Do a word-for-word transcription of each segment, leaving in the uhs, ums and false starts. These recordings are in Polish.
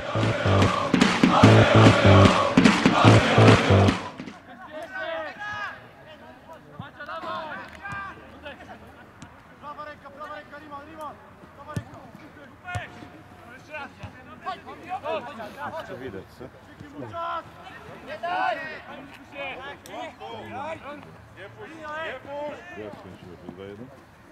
Co widać, co? Jak skończyło? dwa jeden?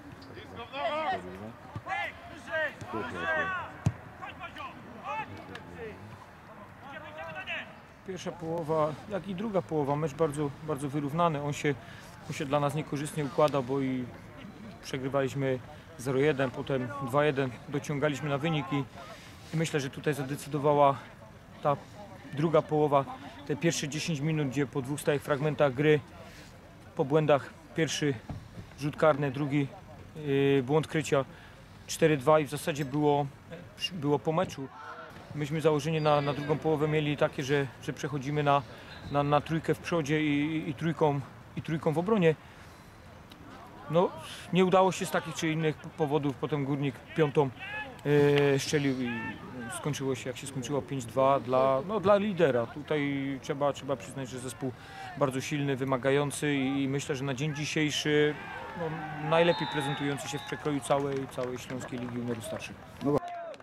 Pierwsza połowa, jak i druga połowa, mecz bardzo, bardzo wyrównany. On się, on się dla nas niekorzystnie układa, bo i przegrywaliśmy zero jeden, potem dwa jeden, dociągaliśmy na wynik i, i myślę, że tutaj zadecydowała ta druga połowa, te pierwsze dziesięć minut, gdzie po dwóch stałych fragmentach gry, po błędach, pierwszy rzut karny, drugi yy, błąd krycia, cztery dwa i w zasadzie było, było po meczu. Myśmy założenie na, na drugą połowę mieli takie, że, że przechodzimy na, na, na trójkę w przodzie i, i, i, trójką, i trójką w obronie. No, nie udało się z takich czy innych powodów, potem Górnik piątą yy, strzelił i skończyło się jak się skończyło pięć dwa dla, no, dla lidera. Tutaj trzeba, trzeba przyznać, że zespół bardzo silny, wymagający i, i myślę, że na dzień dzisiejszy no, najlepiej prezentujący się w przekroju całej, całej Śląskiej Ligi Juniorów Starszych. No.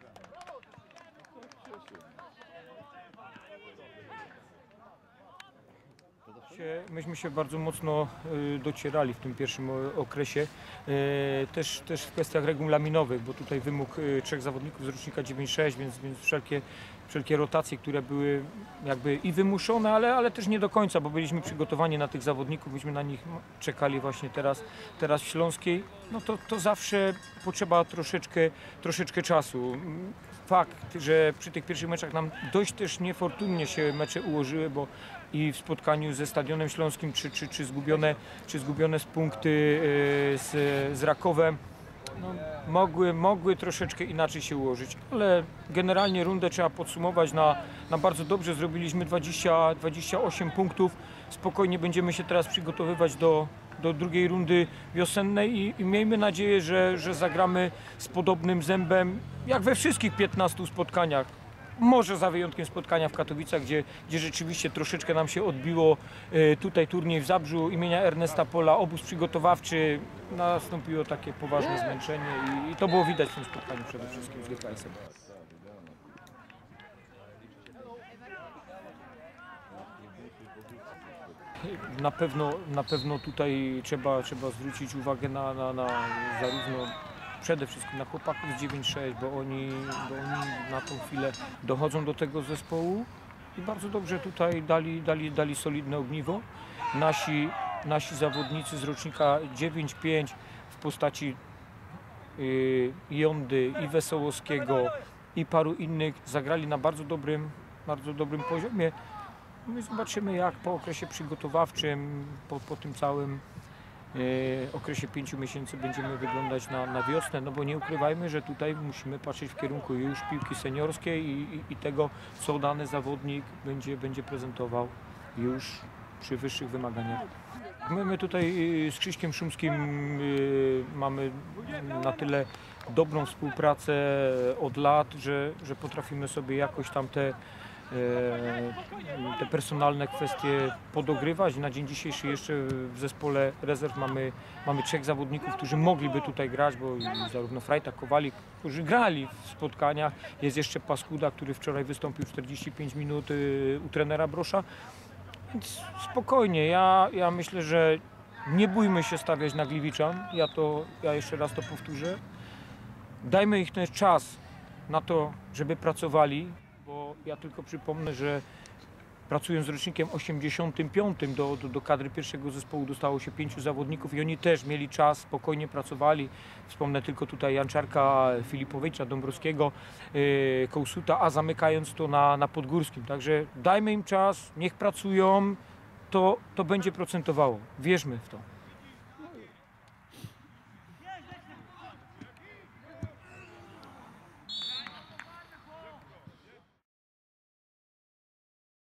Myśmy się bardzo mocno docierali w tym pierwszym okresie, też, też w kwestiach regulaminowych, bo tutaj wymóg trzech zawodników z rocznika dziewięćdziesiąt sześć, więc, więc wszelkie, wszelkie rotacje, które były jakby i wymuszone, ale, ale też nie do końca, bo byliśmy przygotowani na tych zawodników, myśmy na nich czekali właśnie teraz, teraz w Śląskiej, no to, to zawsze potrzeba troszeczkę, troszeczkę czasu. Fakt, że przy tych pierwszych meczach nam dość też niefortunnie się mecze ułożyły, bo i w spotkaniu ze Stadionem Śląskim, czy, czy, czy, zgubione, czy zgubione z punkty z, z Rakowem, no, mogły, mogły troszeczkę inaczej się ułożyć, ale generalnie rundę trzeba podsumować na, na bardzo dobrze. Zrobiliśmy dwadzieścia, dwadzieścia osiem punktów, spokojnie będziemy się teraz przygotowywać do, do drugiej rundy wiosennej i, i miejmy nadzieję, że, że zagramy z podobnym zębem jak we wszystkich piętnastu spotkaniach. Może za wyjątkiem spotkania w Katowicach, gdzie, gdzie rzeczywiście troszeczkę nam się odbiło y, tutaj turniej w Zabrzu imienia Ernesta Pola, obóz przygotowawczy, nastąpiło takie poważne zmęczenie i, i to było widać w tym spotkaniu przede wszystkim z G K S-em. Na pewno, na pewno tutaj trzeba, trzeba zwrócić uwagę na, na, na zarówno przede wszystkim na chłopaków z dziewięć sześć, bo oni, bo oni na tą chwilę dochodzą do tego zespołu i bardzo dobrze tutaj dali, dali, dali solidne ogniwo. Nasi, nasi zawodnicy z rocznika dziewięć pięć w postaci y, Jądy i Wesołowskiego i paru innych zagrali na bardzo dobrym, bardzo dobrym poziomie. My zobaczymy, jak po okresie przygotowawczym, po, po tym całym Yy, okresie pięciu miesięcy będziemy wyglądać na, na wiosnę, no bo nie ukrywajmy, że tutaj musimy patrzeć w kierunku już piłki seniorskiej i, i, i tego, co dany zawodnik będzie, będzie prezentował już przy wyższych wymaganiach. My, my tutaj z Krzyśkiem Szumskim yy, mamy na tyle dobrą współpracę od lat, że, że potrafimy sobie jakoś tam te te personalne kwestie podogrywać. Na dzień dzisiejszy jeszcze w zespole rezerw mamy, mamy trzech zawodników, którzy mogliby tutaj grać, bo zarówno Frajta, Kowalik, którzy grali w spotkaniach. Jest jeszcze Paskuda, który wczoraj wystąpił czterdzieści pięć minut u trenera Brosza. Więc spokojnie, ja, ja myślę, że nie bójmy się stawiać na Gliwiczan. Ja, to, ja jeszcze raz to powtórzę. Dajmy ich ten czas na to, żeby pracowali. Bo ja tylko przypomnę, że pracując z rocznikiem osiemdziesiątym piątym do, do, do kadry pierwszego zespołu dostało się pięciu zawodników i oni też mieli czas, spokojnie pracowali. Wspomnę tylko tutaj Janczarka, Filipowicza, Dąbrowskiego, yy, Kołsuta, a zamykając to na, na Podgórskim. Także dajmy im czas, niech pracują, to, to będzie procentowało. Wierzmy w to.